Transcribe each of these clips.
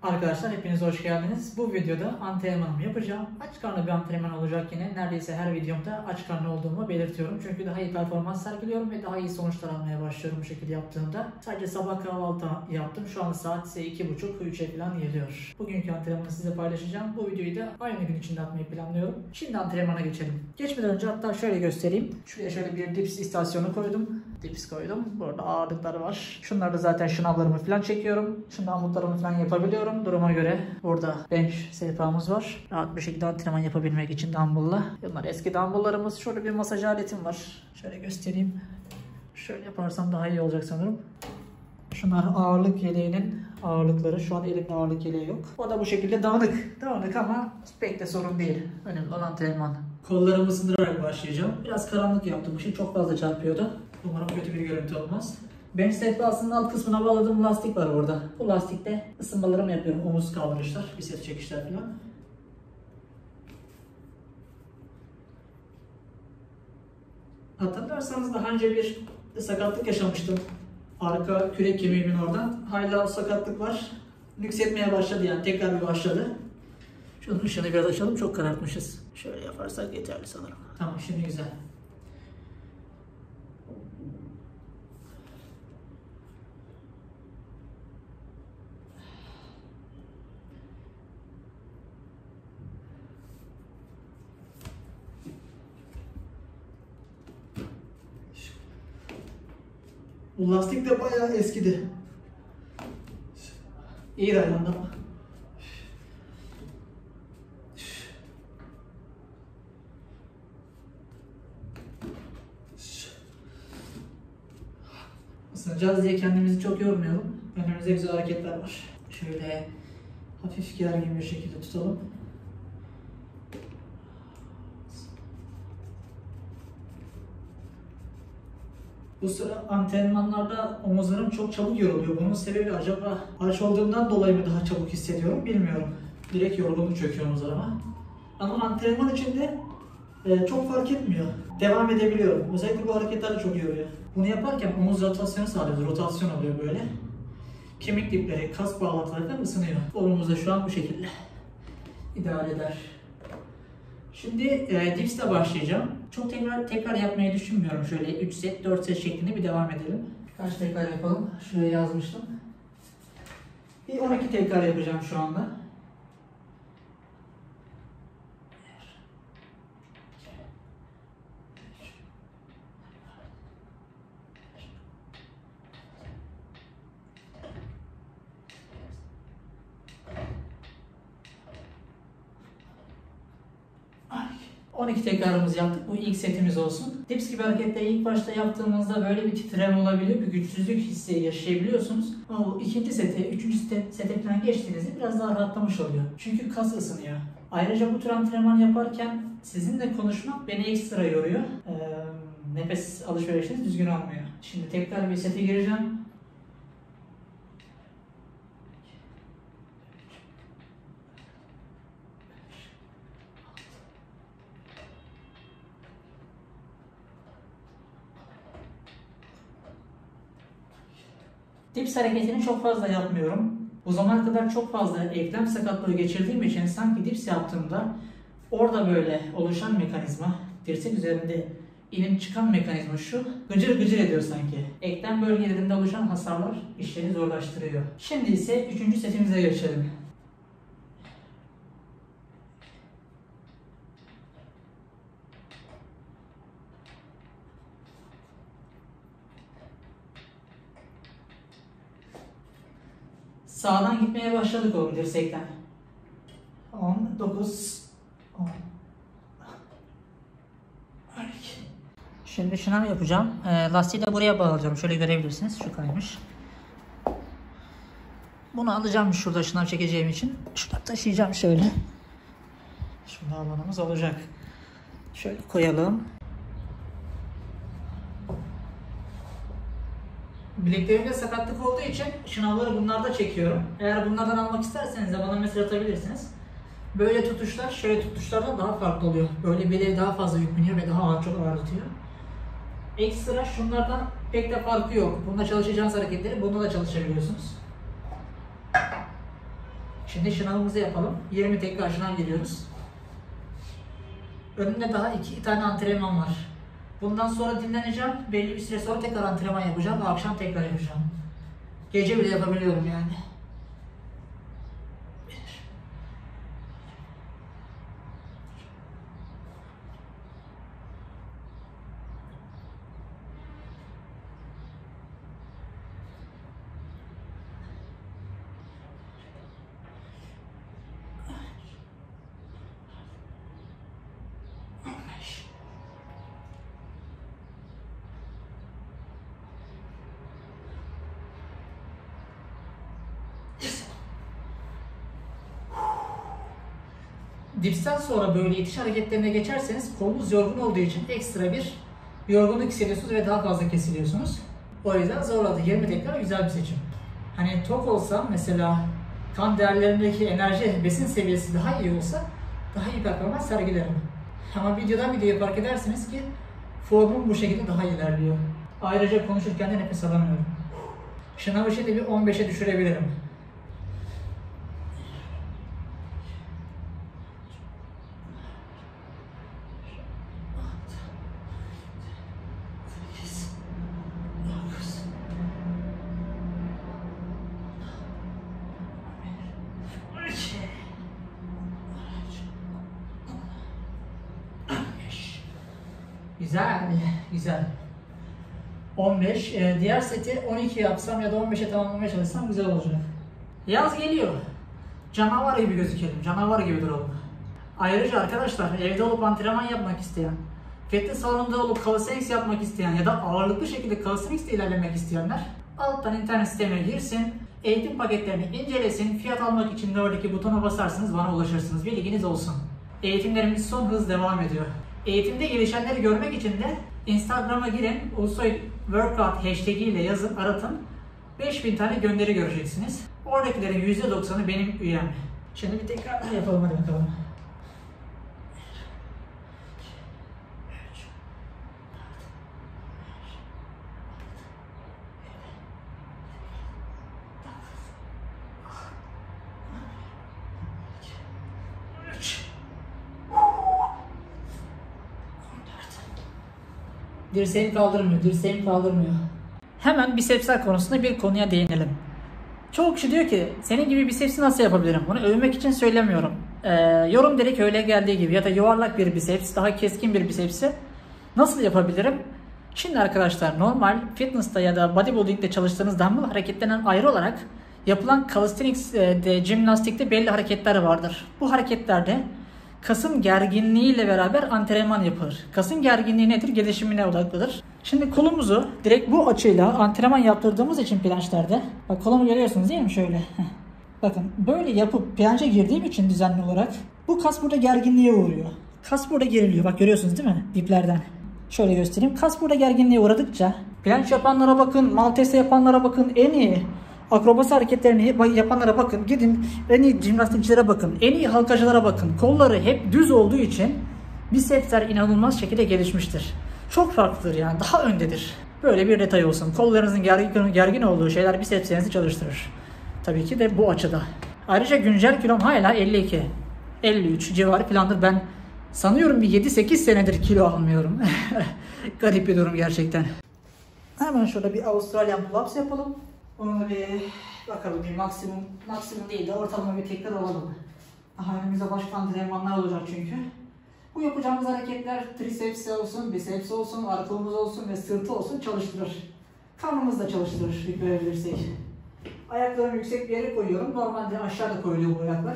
Arkadaşlar hepiniz hoş geldiniz. Bu videoda antrenmanımı yapacağım. Aç karnı bir antrenman olacak yine. Neredeyse her videomda aç karnı olduğumu belirtiyorum. Çünkü daha iyi performans sergiliyorum ve daha iyi sonuçlar almaya başlıyorum bu şekilde yaptığımda. Sadece sabah kahvaltı yaptım. Şu an saat ise 2.30-3'e falan geliyor. Bugünkü antrenmanı size paylaşacağım. Bu videoyu da aynı gün içinde atmayı planlıyorum. Şimdi antrenmana geçelim. Geçmeden önce hatta şöyle göstereyim. Şuraya şöyle bir dips istasyonu koydum. Dips koydum. Burada ağırlıkları var. Şunlarda zaten şınavlarımı falan çekiyorum. Şınavlıklarımı falan yapabiliyorum. Duruma göre burada bench sehpamız var. Rahat bir şekilde antrenman yapabilmek için dumbbell'la. Bunlar eski dumbbell'larımız. Şöyle bir masaj aletim var. Şöyle göstereyim. Şöyle yaparsam daha iyi olacak sanırım. Şunlar ağırlık yeleğinin ağırlıkları. Şu an elimde ağırlık yeleği yok. O da bu şekilde dağınık. Dağınık ama pek de sorun değil. Önemli olan antrenman. Kollarımı ısındırarak başlayacağım. Biraz karanlık yaptım. Işık çok fazla çarpıyordu. Umarım kötü bir görüntü olmaz. Bench sehpasının alt kısmına bağladığım lastik var orada. Bu lastikte ısınmalarımı yapıyorum. Omuz kaldırışlar, biceps çekişler falan. Hatırlarsanız daha önce bir sakatlık yaşamıştım. Arka kürek kemiğimin oradan. Hala o sakatlık var. Nüksetmeye başladı yani. Tekrar bir başladı. Şunun ışığını biraz açalım. Çok karartmışız. Şöyle yaparsak yeterli sanırım. Tamam, şimdi güzel. Bu lastik de bayağı eskidi. İyi dayandı ama. Isınacağız diye kendimizi çok yormayalım. Önümüzde güzel hareketler var. Şöyle hafif gergin bir şekilde tutalım. Bu sıra antrenmanlarda omuzlarım çok çabuk yoruluyor. Bunun sebebi acaba aç olduğumdan dolayı mı daha çabuk hissediyorum bilmiyorum. Direkt yorgunluk çöküyor omuzlarıma. Ama antrenman içinde çok fark etmiyor. Devam edebiliyorum. Özellikle bu hareketler de çok yoruyor. Bunu yaparken omuz rotasyonu sağlıyoruz. Rotasyon oluyor böyle. Kemik dipleri, kas bağlantıları falan ısınıyor. Omuz da şu an bu şekilde. İdeal eder. Şimdi dipsle başlayacağım. Çok tekrar yapmayı düşünmüyorum. Şöyle 3 set, 4 set şeklinde bir devam edelim. Kaç tekrar yapalım? Şuraya yazmıştım. Bir 12 tekrar yapacağım şu anda. Ay, 12 tekrarımızı yaptık. Bu ilk setimiz olsun. Dips gibi hareketleri ilk başta yaptığımızda böyle bir titreme olabiliyor. Bir güçsüzlük hissi yaşayabiliyorsunuz. Ama bu ikinci sete, üçüncü sete falan geçtiğinizde biraz daha rahatlamış oluyor. Çünkü kas ısınıyor. Ayrıca bu tür antrenman yaparken sizinle konuşmak beni ekstra yoruyor. Nefes alışverişiniz düzgün olmuyor. Şimdi tekrar bir sete gireceğim. Dips hareketini çok fazla yapmıyorum. O zamana kadar çok fazla eklem sakatlığı geçirdiğim için sanki dips yaptığımda orada böyle oluşan mekanizma, dirsek üzerinde inip çıkan mekanizma şu gıcır gıcır ediyor sanki. Eklem bölgelerinde oluşan hasarlar işleri zorlaştırıyor. Şimdi ise 3. setimize geçelim. Sağdan gitmeye başladık oğlum dirsekten. 10, 9, 10. Şimdi şınav yapacağım. Lastiği de buraya bağlayacağım. Şöyle görebilirsiniz. Şu kaymış. Bunu alacağım şurada şınav çekeceğim için. Şuradan taşıyacağım şöyle. Şurada alanımız olacak. Şöyle koyalım. Bileklerimde sakatlık olduğu için şınavları bunlarda çekiyorum. Eğer bunlardan almak isterseniz de bana mesaj atabilirsiniz. Böyle tutuşlar, şöyle tutuşlardan daha farklı oluyor. Böyle bileğe daha fazla yük biniyor ve daha çok ağrıtıyor. Ekstra şunlardan pek de farkı yok. Bunda çalışacağınız hareketleri bunda da çalışabiliyorsunuz. Şimdi şınavımızı yapalım. 20 tekrar şınav geliyoruz. Önümde daha 2 tane antrenman var. Bundan sonra dinleneceğim. Belli bir süre sonra tekrar antrenman yapacağım ve akşam tekrar yapacağım. Gece bile yapabiliyorum yani. Dipsten sonra böyle itiş hareketlerine geçerseniz kolunuz yorgun olduğu için ekstra bir yorgunluk hissediyorsunuz ve daha fazla kesiliyorsunuz. O yüzden zorladı. 20 tekrar güzel bir seçim. Hani tok olsam mesela kan değerlerindeki enerji, besin seviyesi daha iyi olsa daha iyi performans sergilerim. Ama videodan videoya fark edersiniz ki formum bu şekilde daha ilerliyor. Ayrıca konuşurken de nefes alamıyorum. Şınavı şimdi bir 15'e düşürebilirim. Güzel, güzel. 15. Diğer seti 12 yapsam ya da 15'e tamamlamaya çalışsam güzel olacak. Yaz geliyor. Canavar gibi gözükelim, canavar gibi duralım. Ayrıca arkadaşlar evde olup antrenman yapmak isteyen, fitness salonunda olup calisthenics yapmak isteyen ya da ağırlıklı şekilde calisthenics ile ilerlemek isteyenler alttan internet siteme girsin, eğitim paketlerini incelesin, fiyat almak için oradaki butona basarsınız, bana ulaşırsınız. Bilginiz olsun. Eğitimlerimiz son hız devam ediyor. Eğitimde gelişenleri görmek için de Instagram'a girin, Ulusoy Workout hashtag ile yazın, aratın. 5000 tane gönderi göreceksiniz. Oradakilerin %90'ı benim üyem. Şimdi bir tekrar yapalım, hadi bakalım. Dirseğim kaldırmıyor. Hemen bisepsler konusunda bir konuya değinelim. Çoğu kişi diyor ki, senin gibi bisepsi nasıl yapabilirim? Bunu övmek için söylemiyorum. Yorum direkt öyle geldiği gibi ya da yuvarlak bir biceps, daha keskin bir bisepsi nasıl yapabilirim? Şimdi arkadaşlar normal fitness'ta ya da bodybuilding'de çalıştığınız dumbbell hareketlerinden ayrı olarak yapılan calisthenics'de, jimnastikte belli hareketler vardır. Bu hareketlerde kasın gerginliğiyle beraber antrenman yapılır. Kasın gerginliği nedir? Gelişimine odaklıdır. Şimdi kolumuzu direkt bu açıyla antrenman yaptırdığımız için plançlarda, bak kolumu görüyorsunuz değil mi? Şöyle. Bakın böyle yapıp plança girdiğim için düzenli olarak bu kas burada gerginliğe uğruyor. Kas burada geriliyor. Bak görüyorsunuz değil mi? Diplerden. Şöyle göstereyim. Kas burada gerginliğe uğradıkça planç yapanlara bakın, maltese yapanlara bakın, en iyi akrobasi hareketlerini yapanlara bakın, gidin en iyi jimnastikçilere bakın, en iyi halkacılara bakın. Kolları hep düz olduğu için bisepsler inanılmaz şekilde gelişmiştir. Çok farklıdır yani, daha öndedir. Böyle bir detay olsun. Kollarınızın gergin olduğu şeyler bisepslerinizi çalıştırır. Tabii ki de bu açıda. Ayrıca güncel kilom hala 52, 53 civarı falandır. Ben sanıyorum bir 7-8 senedir kilo almıyorum. Garip bir durum gerçekten. Hemen şurada bir Australian pull-ups yapalım. Onu bir bakalım, bir maksimum değil de ortalama bir tekrar alalım. Daha önümüzde başka antrenmanlar olacak çünkü. Bu yapacağımız hareketler triceps olsun, biceps olsun, arka omuz olsun ve sırtı olsun çalıştırır. Karnımızı da çalıştırır görebilirsek. Ayaklarımı yüksek bir yere koyuyorum. Normalde aşağıda koyuluyor bu ayaklar.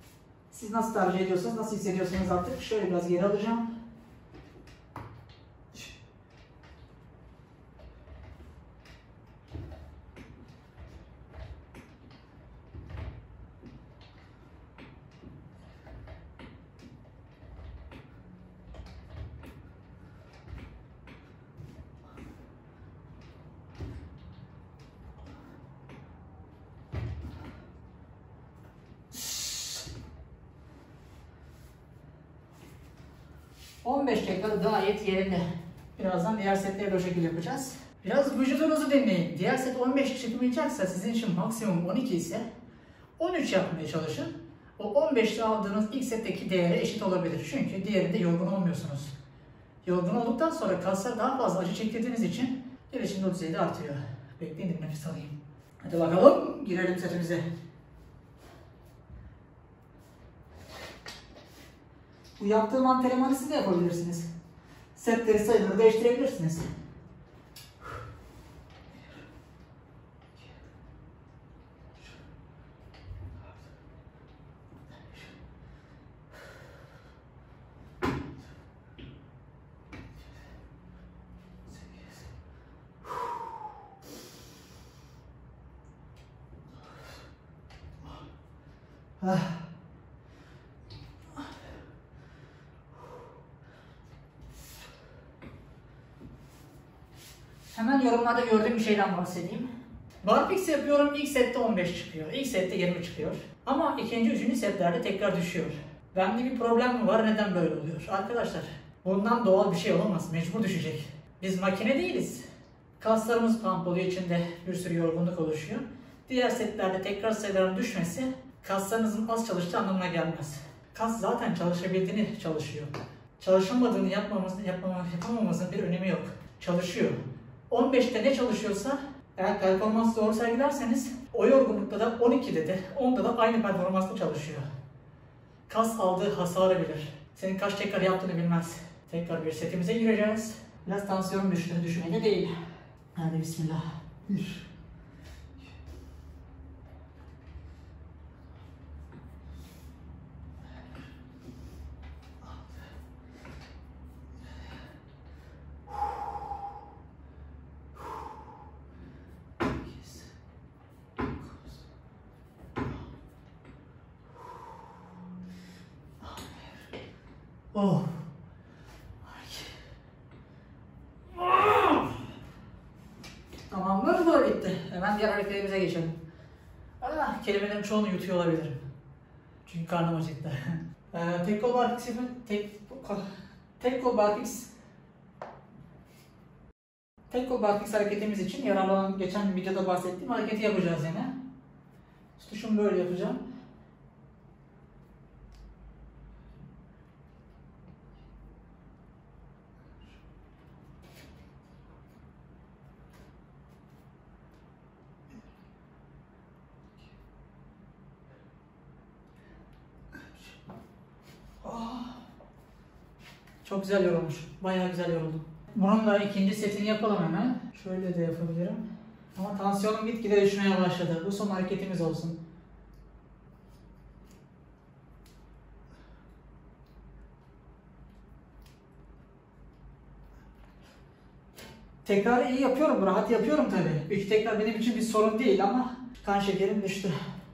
Siz nasıl tercih ediyorsanız, nasıl hissediyorsanız artık. Şöyle biraz geri alacağım. 15 tekrar gayet yerinde. Birazdan diğer setleri de o şekilde yapacağız. Biraz vücudunuzu dinleyin. Diğer set 15 çıkmayacaksa, sizin için maksimum 12 ise 13 yapmaya çalışın. O 15'te aldığınız ilk setteki değere eşit olabilir. Çünkü diğerinde yorgun olmuyorsunuz. Yorgun olduktan sonra kaslar daha fazla acı çektirdiğiniz için gelişim düzeyi de artıyor. Bekleyin de nefes alayım. Hadi bakalım girelim setimize. Bu yaptığım antrenmanı siz de yapabilirsiniz. Setleri sayıları değiştirebilirsiniz. Hemen yorumlarda gördüğüm bir şeyden bahsedeyim. Barfix yapıyorum, ilk sette 15 çıkıyor, ilk sette 20 çıkıyor. Ama ikinci, üçüncü setlerde tekrar düşüyor. Bende bir problem mi var, neden böyle oluyor? Arkadaşlar, bundan doğal bir şey olamaz, mecbur düşecek. Biz makine değiliz. Kaslarımız pump oluyor, içinde bir sürü yorgunluk oluşuyor. Diğer setlerde tekrar sayıların düşmesi, kaslarınızın az çalıştığı anlamına gelmez. Kas zaten çalışabildiğini çalışıyor. Çalışamadığını yapamamamızın bir önemi yok. Çalışıyor. 15'te ne çalışıyorsa eğer performans doğru sergilerseniz o yorgunlukta da 12'de de 10'da da aynı performansla çalışıyor. Kas aldığı hasarı bilir. Senin kaç tekrar yaptığını bilmez. Tekrar bir setimize gireceğiz. Biraz tansiyonum düştü. Düşmedi değil. Hadi bismillah. Oh. Tamamdır, bu da bitti. Hemen diğer hareketlerimize geçelim. Kelimelerin çoğunu yutuyor olabilirim. Çünkü karnım acıktı. Tek kol barfix tek kol barfix hareketimiz için yararlanan geçen videoda bahsettiğim hareketi yapacağız yine. Tutuşumu böyle yapacağım. Çok güzel yorulmuş. Bayağı güzel yoruldum. Bunun da ikinci setini yapalım hemen. Şöyle de yapabilirim. Ama tansiyonum gitgide düşmeye başladı. Bu son hareketimiz olsun. Tekrarı iyi yapıyorum, rahat yapıyorum tabii. 3 tekrar benim için bir sorun değil ama kan şekerim düştü.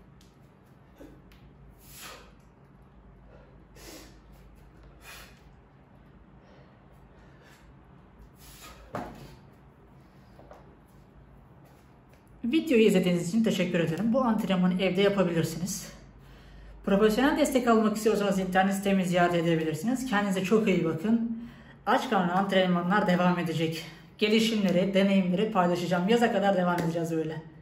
Videoyu izlediğiniz için teşekkür ederim. Bu antrenmanı evde yapabilirsiniz. Profesyonel destek almak istiyorsanız internet sitemi ziyaret edebilirsiniz. Kendinize çok iyi bakın. Aç karnı antrenmanlar devam edecek. Gelişimleri, deneyimleri paylaşacağım. Yaza kadar devam edeceğiz öyle.